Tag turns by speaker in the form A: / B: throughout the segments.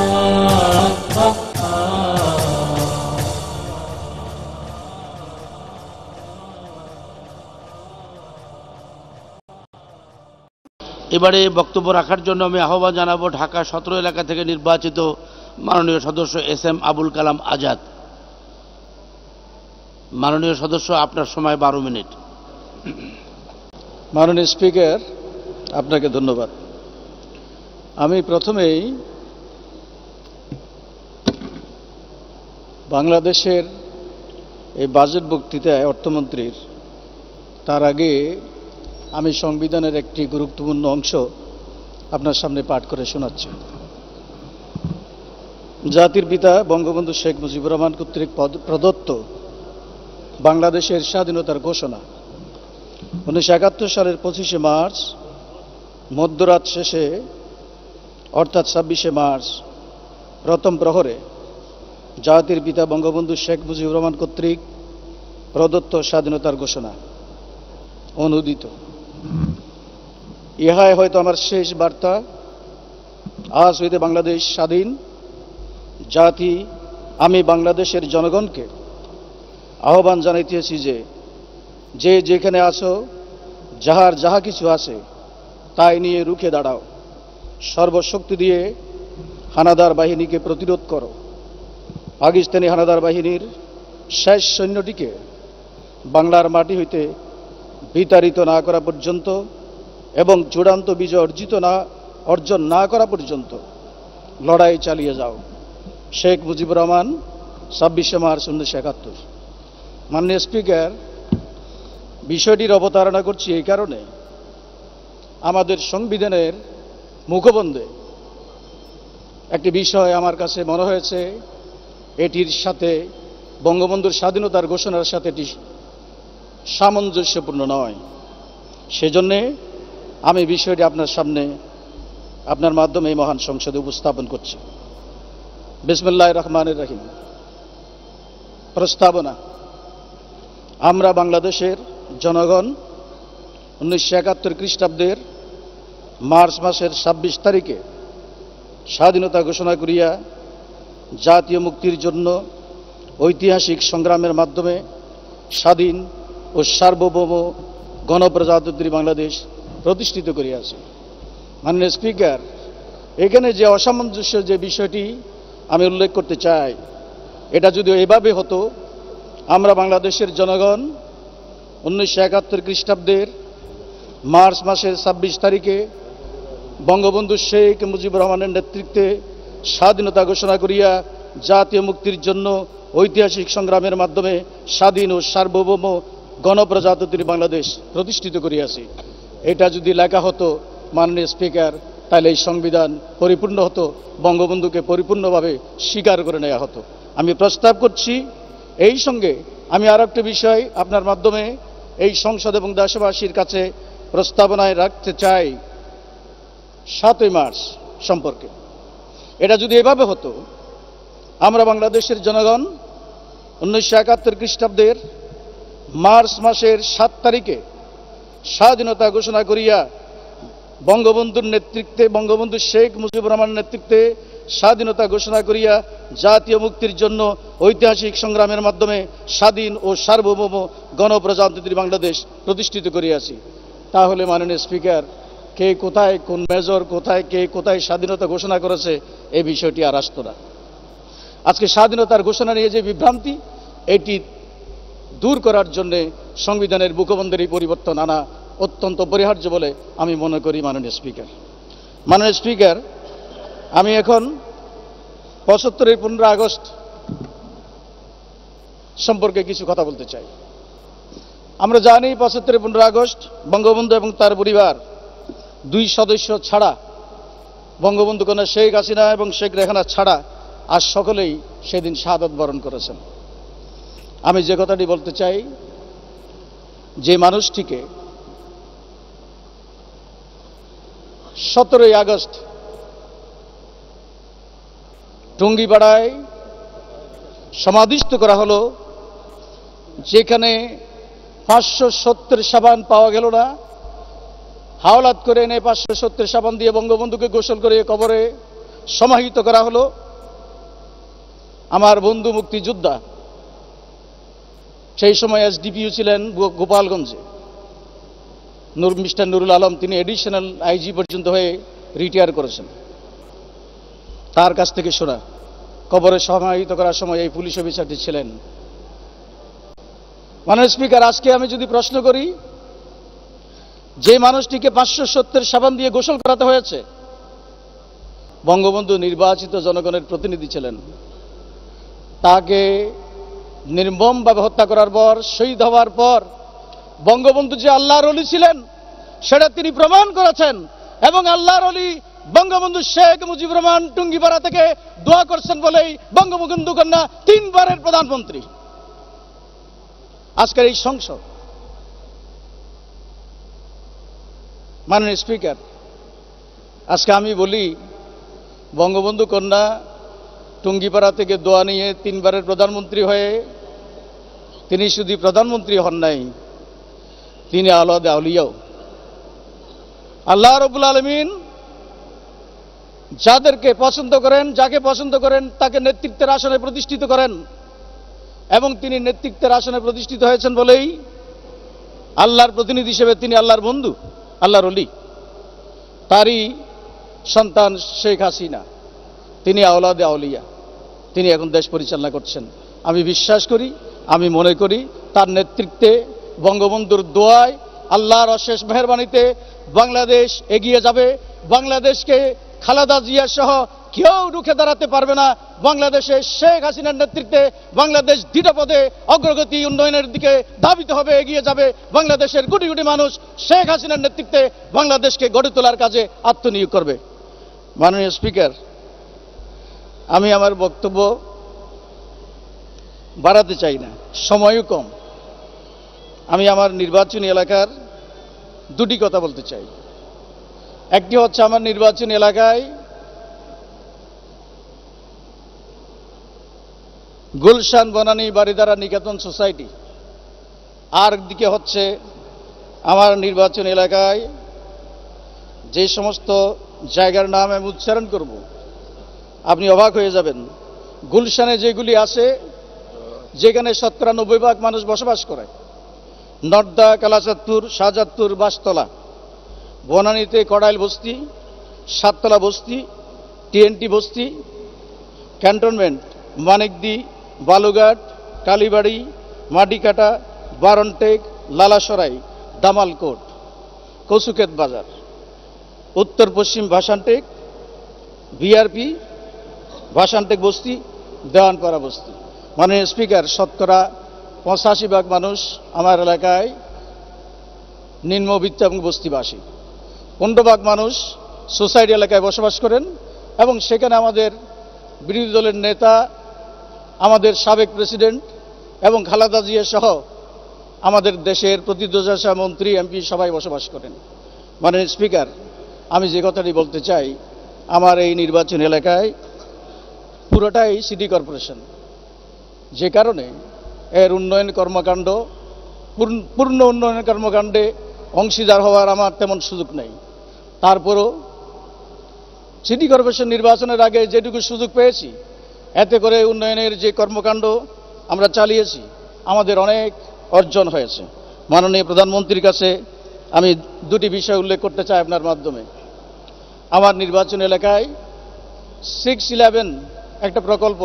A: এবারে বক্তব্য রাখার জন্য আমি আহ্বান জানাবো ঢাকা 17 এলাকা থেকে নির্বাচিত মাননীয় সদস্য এস.এম. আবুল কালাম আজাদ। মাননীয় সদস্য, আপনার সময় 12 মিনিট।
B: মাননীয় স্পিকার, আপনাকে ধন্যবাদ। আমি প্রথমেই বাংলাদেশের এই বাজেট বক্তৃতায় অর্থমন্ত্রীর তার আগে আমি সংবিধানের একটি গুরুত্বপূর্ণ অংশ আপনার সামনে পাঠ করে শোনাচ্ছি। জাতির পিতা বঙ্গবন্ধু শেখ মুজিবুর রহমান কর্তৃক প্রদত্ত বাংলাদেশের স্বাধীনতার ঘোষণা 1971 সালের 25শে মার্চ মধ্যরাত শেষে অর্থাৎ 26শে মার্চ প্রথম প্রহরে জাতির পিতা বঙ্গবন্ধু শেখ মুজিবুর রহমান কর্তৃক প্রদত্ত স্বাধীনতার ঘোষণা অনুদিত। ইহাই হয়তো আমার শেষ বার্তা। আজ হইতে বাংলাদেশ স্বাধীন জাতি। আমি বাংলাদেশের জনগণকে আহ্বান জানাইতেছি যে যে যেখানে আছো, যাহার যাহা কিছু আছে তাই নিয়ে রুখে দাঁড়াও, সর্বশক্তি দিয়ে হানাদার বাহিনীকে প্রতিরোধ করো। পাকিস্তানি হানাদার বাহিনীর শেষ সৈন্যটিকে বাংলার মাটি হইতে বিতাড়িত না করা পর্যন্ত এবং চূড়ান্ত বিজয় অর্জন না করা পর্যন্ত লড়াই চালিয়ে যাও। শেখ মুজিবুর রহমান, 26শে মার্চ 1971। মাননীয় স্পিকার, বিষয়টির অবতারণা করছি এই কারণে, আমাদের সংবিধানের মুখবন্ধে একটি বিষয় আমার কাছে মনে হয়েছে এটির সাথে বঙ্গবন্ধুর স্বাধীনতার ঘোষণার সাথে এটি সামঞ্জস্যপূর্ণ নয়। সেজন্যে আমি বিষয়টি আপনার সামনে আপনার মাধ্যমে এই মহান সংসদে উপস্থাপন করছি। বিসমিল্লাহির রহমানির রহিম। প্রস্তাবনা। আমরা বাংলাদেশের জনগণ 1971 খ্রিস্টাব্দের মার্চ মাসের 26 তারিখে স্বাধীনতা ঘোষণা করিয়া জাতীয় মুক্তির জন্য ঐতিহাসিক সংগ্রামের মাধ্যমে স্বাধীন ও সার্বভৌম গণপ্রজাতন্ত্রী বাংলাদেশ প্রতিষ্ঠিত করিয়াছে। মাননীয় স্পিকার, এখানে যে অসামঞ্জস্য যে বিষয়টি আমি উল্লেখ করতে চাই, এটা যদি এভাবে হতো, আমরা বাংলাদেশের জনগণ 1971 খ্রিস্টাব্দের মার্চ মাসের 26 তারিখে বঙ্গবন্ধু শেখ মুজিবুর রহমানের নেতৃত্বে স্বাধীনতা ঘোষণা করিয়া জাতীয় মুক্তির জন্য ঐতিহাসিক সংগ্রামের মাধ্যমে স্বাধীন ও সার্বভৌম গণপ্রজাতন্ত্রী বাংলাদেশ প্রতিষ্ঠিত করিয়াছি, এটা যদি লেখা হতো মাননীয় স্পিকার, তাহলে এই সংবিধান পরিপূর্ণ হতো, বঙ্গবন্ধুকে পরিপূর্ণভাবে স্বীকার করে নেওয়া হতো। আমি প্রস্তাব করছি। এই সঙ্গে আমি আর একটা বিষয় আপনার মাধ্যমে এই সংসদ এবং দেশবাসীর কাছে প্রস্তাবনায় রাখতে চাই 7ই মার্চ সম্পর্কে। এটা যদি এভাবে হতো, আমরা বাংলাদেশের জনগণ 1971 খ্রিস্টাব্দের মার্চ মাসের 7 তারিখে স্বাধীনতা ঘোষণা করিয়া বঙ্গবন্ধুর নেতৃত্বে, বঙ্গবন্ধু শেখ মুজিবুর রহমানের নেতৃত্বে স্বাধীনতা ঘোষণা করিয়া জাতীয় মুক্তির জন্য ঐতিহাসিক সংগ্রামের মাধ্যমে স্বাধীন ও সার্বভৌম গণপ্রজাতন্ত্রী বাংলাদেশ প্রতিষ্ঠিত করিয়াছি। তাহলে মাননীয় স্পিকার, কে কোথায়, কোন মেজর কোথায়, কে কোথায় স্বাধীনতা ঘোষণা করেছে, এই বিষয়টি আর আসতো না। আজকে স্বাধীনতার ঘোষণা নিয়ে যে বিভ্রান্তি, এটি দূর করার জন্যে সংবিধানের মুখবন্ধের এই পরিবর্তন আনা অত্যন্ত অপরিহার্য বলে আমি মনে করি। মাননীয় স্পিকার, মাননীয় স্পিকার, আমি এখন 75-এর 15 আগস্ট সম্পর্কে কিছু কথা বলতে চাই। আমরা জানি 75-এর 15 আগস্ট বঙ্গবন্ধু এবং তার পরিবার 2 সদস্য ছাড়া, বঙ্গবন্ধু কন্যা শেখ হাসিনা এবং শেখ রেহানা ছাড়া আর সকলেই সেদিন শাহাদাত বরণ করেছেন। আমি যে কথাটি বলতে চাই, যে মানুষটিকে 17ই আগস্ট টঙ্গিপাড়ায় সমাধিস্থ করা হলো, যেখানে 570 সাবান পাওয়া গেল না, হাওলাত করে এনে 570 সাবান দিয়ে বঙ্গবন্ধুকে গোসল করে কবরে সমাহিত করা হলো আমার বন্ধু মুক্তিযোদ্ধা, সেই সময় এসডিপিও ছিলেন গোপালগঞ্জে, মিস্টার নুরুল আলম, তিনি এডিশনাল আইজি পর্যন্ত হয়ে রিটায়ার করেছেন। তার কাছ থেকে শোনা, কবরে সমাহিত করার সময় এই পুলিশ অফিসারটি ছিলেন। মাননীয় স্পিকার, আজকে আমি যদি প্রশ্ন করি, যে মানুষটিকে 570 সাবান দিয়ে গোসল করাতে হয়েছে, বঙ্গবন্ধু নির্বাচিত জনগণের প্রতিনিধি ছিলেন, তাকে নির্মমভাবে হত্যা করার পর, শহীদ হওয়ার পর বঙ্গবন্ধু যে আল্লাহর ওলি ছিলেন সেটা তিনি প্রমাণ করেছেন। এবং আল্লাহর ওলি বঙ্গবন্ধু শেখ মুজিবুর রহমান টুঙ্গিপাড়া থেকে দোয়া করছেন বলেই বঙ্গবন্ধু কন্যা 3 বারের প্রধানমন্ত্রী। আজকের এই সংসদ, মাননীয় স্পিকার, আজকে আমি বলি বঙ্গবন্ধু কন্যা টুঙ্গিপাড়া থেকে দোয়া নিয়ে 3 বারের প্রধানমন্ত্রী হয়ে তিনি শুধু প্রধানমন্ত্রী হন নাই, তিনি আওলাদে আউলিয়াও। আল্লাহ রাব্বুল আলামিন যাদেরকে পছন্দ করেন, যাকে পছন্দ করেন, তাকে নেতৃত্বের আসনে প্রতিষ্ঠিত করেন। এবং তিনি নেতৃত্বের আসনে প্রতিষ্ঠিত হয়েছেন বলেই আল্লাহর প্রতিনিধি হিসেবে তিনি আল্লাহর বন্ধু, আল্লাহর ওলি। তারই সন্তান শেখ হাসিনা, তিনি আওলাদে আউলিয়া, তিনি এখন দেশ পরিচালনা করছেন। আমি বিশ্বাস করি, আমি মনে করি তার নেতৃত্বে, বঙ্গবন্ধুর দোয়ায়, আল্লাহর অশেষ মেহেরবানিতে বাংলাদেশ এগিয়ে যাবে। বাংলাদেশকে খালেদা জিয়া সহ কেউ রুখে দাঁড়াতে পারবে না। বাংলাদেশে শেখ হাসিনার নেতৃত্বে বাংলাদেশ দৃঢ়পদে অগ্রগতি উন্নয়নের দিকে ধাবিত হবে, এগিয়ে যাবে। বাংলাদেশের কোটি কোটি মানুষ শেখ হাসিনার নেতৃত্বে বাংলাদেশকে গড়ে তোলার কাজে আত্মনিয়োগ করবে। মাননীয় স্পিকার, আমি আমার বক্তব্য বাড়াতে চাই না, সময়ও কম। আমি আমার নির্বাচনী এলাকার 2টি কথা বলতে চাই। একটি হচ্ছে, আমার নির্বাচনী এলাকায় গুলশান বনানী বাড়িধারা নিকেতন সোসাইটি, আর দিকে হচ্ছে আমার নির্বাচনী এলাকায় যে সমস্ত জায়গার নাম আমি উচ্চারণ করব, আপনি অবাক হয়ে যাবেন। গুলশানে যেগুলি আছে, যেখানে 90% মানুষ বসবাস করে, নর্দা, কালাচাঁদপুর, শাহজাদপুর, বাসতলা, বনানীতে কড়াইল বস্তি, 7তলা বস্তি, TNT বস্তি, ক্যান্টনমেন্ট, মানিকদি, বালুঘাট, কালীবাড়ি, মাটিকাটা, বারনটেক, লালাসরাই, দামালকোট, কচুক্ষেত বাজার, উত্তর পশ্চিম ভাসানটেক, VRP, ভাসানটেক বস্তি, দেওয়ানপাড়া বস্তি। মাননীয় স্পিকার, 85% মানুষ আমার এলাকায় নিম্নবিত্ত এবং বস্তিবাসী। 15% মানুষ সোসাইটি এলাকায় বসবাস করেন। এবং সেখানে আমাদের বিরোধী দলের নেতা, আমাদের সাবেক প্রেসিডেন্ট এবং খালেদা জিয়া সহ আমাদের দেশের প্রতিদ্বন্দ্বিতা মন্ত্রী, MP সবাই বসবাস করেন। মাননীয় স্পিকার, আমি যে কথাটি বলতে চাই, আমার এই নির্বাচন এলাকায় পুরোটাই সিটি কর্পোরেশন, যে কারণে এর উন্নয়ন কর্মকাণ্ড, পূর্ণ উন্নয়ন কর্মকাণ্ডে অংশীদার হওয়ার আমার তেমন সুযোগ নেই। তারপরও সিটি কর্পোরেশন নির্বাচনের আগে যেটুকু সুযোগ পেয়েছি, এতে করে উন্নয়নের যে কর্মকাণ্ড আমরা চালিয়েছি, আমাদের অনেক অর্জন হয়েছে। মাননীয় প্রধানমন্ত্রীর কাছে আমি 2টি বিষয় উল্লেখ করতে চাই আপনার মাধ্যমে। আমার নির্বাচন এলাকায় 611 একটা প্রকল্প,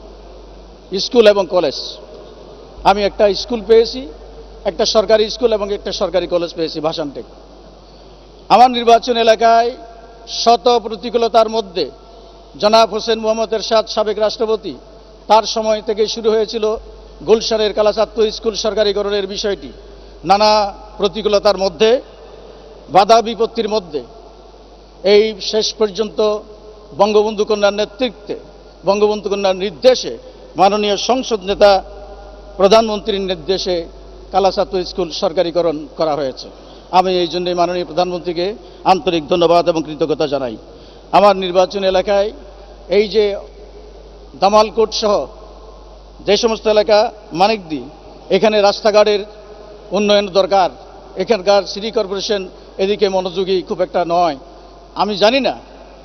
B: স্কুল এবং কলেজ, আমি একটা স্কুল পেয়েছি, একটা সরকারি স্কুল এবং একটা সরকারি কলেজ পেয়েছি, ভাসানটেক। আমার নির্বাচন এলাকায় শত প্রতিকূলতার মধ্যে জনাব হোসেন মোহাম্মদ এরশাদ, সাবেক রাষ্ট্রপতি, তার সময় থেকে শুরু হয়েছিল গুলশানের কালাচাঁদপুর স্কুল সরকারিকরণের বিষয়টি। নানা প্রতিকূলতার মধ্যে, বাধা বিপত্তির মধ্যে এই শেষ পর্যন্ত বঙ্গবন্ধু কন্যার নেতৃত্বে, বঙ্গবন্ধু কন্যার নির্দেশে, মাননীয় সংসদ নেতা প্রধানমন্ত্রীর নির্দেশে কালাচাঁদপুর স্কুল সরকারিকরণ করা হয়েছে। আমি এই জন্যই মাননীয় প্রধানমন্ত্রীকে আন্তরিক ধন্যবাদ এবং কৃতজ্ঞতা জানাই। আমার নির্বাচন এলাকায় এই যে দামালকোট সহ যে সমস্ত এলাকা, মানিকদি, এখানে রাস্তাঘাটের উন্নয়ন দরকার। এখানকার সিটি কর্পোরেশন এদিকে মনোযোগী খুব একটা নয়। আমি জানি না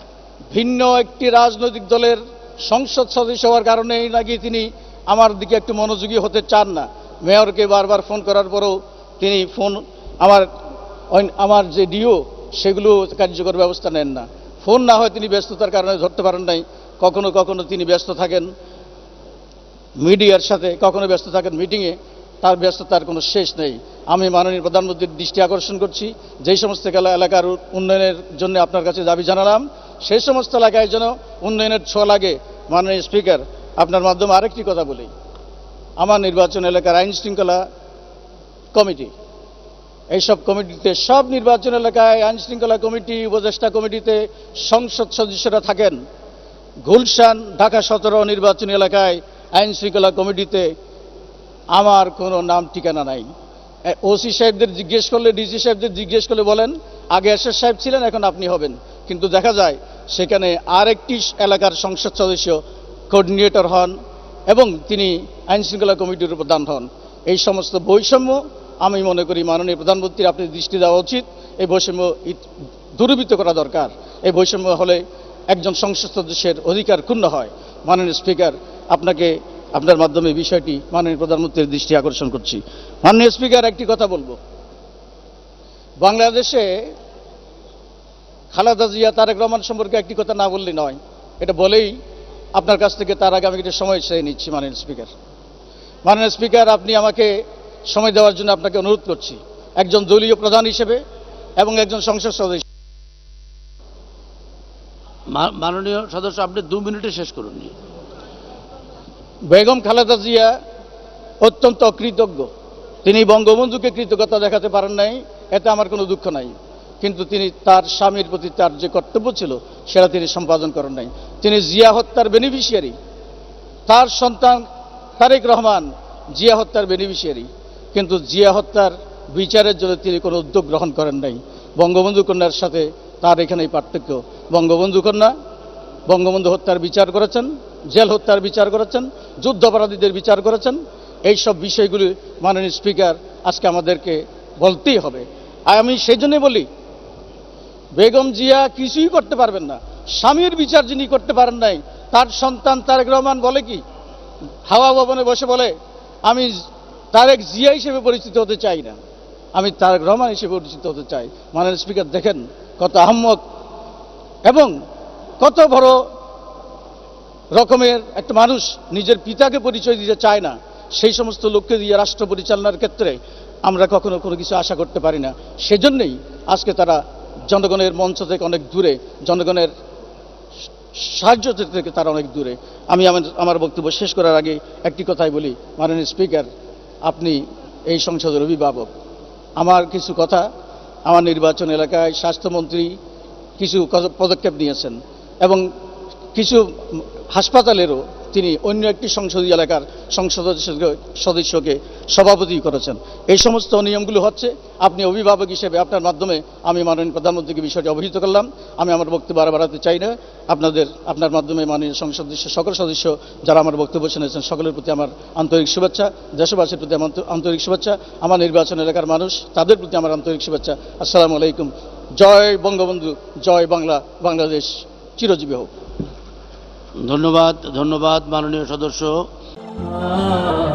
B: ভিন্ন একটি রাজনৈতিক দলের সংসদ সদস্য হওয়ার কারণেই নাকি তিনি আমার দিকে একটু মনোযোগী হতে চান না। মেয়রকে বারবার ফোন করার পরেও তিনি ফোন আমার যে ডিও সেগুলো কার্যকর ব্যবস্থা নেন না। ফোন না হয় তিনি ব্যস্ততার কারণে ধরতে পারেন নাই। কখনো কখনো তিনি ব্যস্ত থাকেন মিডিয়ার সাথে, কখনো ব্যস্ত থাকেন মিটিংয়ে। তার ব্যস্ততার কোনো শেষ নেই। আমি মাননীয় প্রধানমন্ত্রীর দৃষ্টি আকর্ষণ করছি, যেই সমস্ত এলাকার উন্নয়নের জন্য আপনার কাছে দাবি জানালাম, সেই সমস্ত এলাকায় যেন উন্নয়নের ছোঁয়া লাগে। মাননীয় স্পিকার, আপনার মাধ্যমে আরেকটি কথা বলি। আমার নির্বাচন এলাকার আইন শৃঙ্খলা কমিটি, এইসব কমিটিতে, সব নির্বাচন এলাকায় আইন শৃঙ্খলা কমিটি, উপদেষ্টা কমিটিতে সংসদ সদস্যরা থাকেন। গুলশান, ঢাকা 17 নির্বাচনী এলাকায় আইন শৃঙ্খলা কমিটিতে আমার কোনো নাম ঠিকানা নাই। ওসি সাহেবদের জিজ্ঞেস করলে, ডিসি সাহেবদের জিজ্ঞেস করলে বলেন আগে এসএস সাহেব ছিলেন, এখন আপনি হবেন। কিন্তু দেখা যায় সেখানে আরেকটি এলাকার সংসদ সদস্য কোঅর্ডিনেটর হন এবং তিনি আইন শৃঙ্খলা কমিটির প্রধান হন। এই সমস্ত বৈষম্য আমি মনে করি মাননীয় প্রধানমন্ত্রীর আপনি দৃষ্টি দেওয়া উচিত। এই বৈষম্য দূরীভূত করা দরকার। এই বৈষম্য হলে একজন সংসদ সদস্যের অধিকার ক্ষুণ্ণ হয়। মাননীয় স্পিকার, আপনাকে আপনার মাধ্যমে বিষয়টি মাননীয় প্রধানমন্ত্রীর দৃষ্টি আকর্ষণ করছি। মাননীয় স্পিকার, একটি কথা বলবো। বাংলাদেশে খালেদা জিয়া, তারেক রহমান সম্পর্কে একটি কথা না বললেই নয়। এটা বলেই আপনার কাছ থেকে তার আগে আমি একটা সময় চেয়ে নিচ্ছি। মাননীয় স্পিকার, আপনি আমাকে সময় দেওয়ার জন্য আপনাকে অনুরোধ করছি, একজন দলীয় প্রধান হিসেবে এবং একজন সংসদ সদস্য।
A: মাননীয় সদস্য, আপনি 2 মিনিটে শেষ করুন।
B: বেগম খালেদা জিয়া অত্যন্ত অকৃতজ্ঞ। তিনি বঙ্গবন্ধুকে কৃতজ্ঞতা দেখাতে পারেন নাই, এতে আমার কোনো দুঃখ নাই। কিন্তু তিনি তার স্বামীর প্রতি তার যে কর্তব্য ছিল সেটা তিনি সম্পাদন করেন নাই। তিনি জিয়া হত্যার বেনিফিশিয়ারি, তার সন্তান তারেক রহমান জিয়া হত্যার বেনিফিশিয়ারি, কিন্তু জিয়া হত্যার বিচারের জন্য তিনি কোনো উদ্যোগ গ্রহণ করেন নাই। বঙ্গবন্ধু কন্যার সাথে তার এখানেই পার্থক্য। বঙ্গবন্ধু কন্যা বঙ্গবন্ধু হত্যার বিচার করেছেন, জেল হত্যার বিচার করেছেন, যুদ্ধাপরাধীদের বিচার করেছেন। এই সব বিষয়গুলি মাননীয় স্পিকার আজকে আমাদেরকে বলতেই হবে। আর আমি সেই জন্যই বলি, বেগম জিয়া কিছুই করতে পারবেন না। স্বামীর বিচার যিনি করতে পারেন নাই, তার সন্তান তারেক রহমান বলে কি, হাওয়া ভবনে বসে বলে আমি তারেক জিয়া হিসেবে পরিচিত হতে চাই না, আমি তারেক রহমান হিসেবে পরিচিত হতে চাই। মাননীয় স্পিকার, দেখেন কত আহম্মক এবং কত বড় রকমের একটা মানুষ নিজের পিতাকে পরিচয় দিতে চায় না। সেই সমস্ত লোককে দিয়ে রাষ্ট্র পরিচালনার ক্ষেত্রে আমরা কখনো কোনো কিছু আশা করতে পারি না। সেজন্যই আজকে তারা জনগণের মঞ্চ থেকে অনেক দূরে, জনগণের সাহায্য থেকে তারা অনেক দূরে। আমি আমার বক্তব্য শেষ করার আগে একটি কথাই বলি। মাননীয় স্পিকার, আপনি এই সংসদের অভিভাবক। আমার কিছু কথা, আমার নির্বাচন এলাকায় স্বাস্থ্যমন্ত্রী কিছু পদক্ষেপ নিয়েছেন এবং কিছু হাসপাতালেরও তিনি অন্য একটি সংসদীয় এলাকার সংসদ সদস্যকে সভাপতি করেছেন। এই সমস্ত নিয়মগুলো হচ্ছে, আপনি অভিভাবক হিসেবে আপনার মাধ্যমে আমি মাননীয় প্রধানমন্ত্রীকে বিষয়টি অবহিত করলাম। আমি আমার বক্তব্য আর বাড়াতে চাই না। আপনার মাধ্যমে মাননীয় সংসদ সকল সদস্য যারা আমার বক্তব্য শুনেছেন সকলের প্রতি আমার আন্তরিক শুভেচ্ছা, দেশবাসীর প্রতি আমার আন্তরিক শুভেচ্ছা, আমার নির্বাচন এলাকার মানুষ তাদের প্রতি আমার আন্তরিক শুভেচ্ছা। আসসালামু আলাইকুম। জয় বঙ্গবন্ধু, জয় বাংলা, বাংলাদেশ চিরজীবী হোক।
A: ধন্যবাদ মাননীয় সদস্য।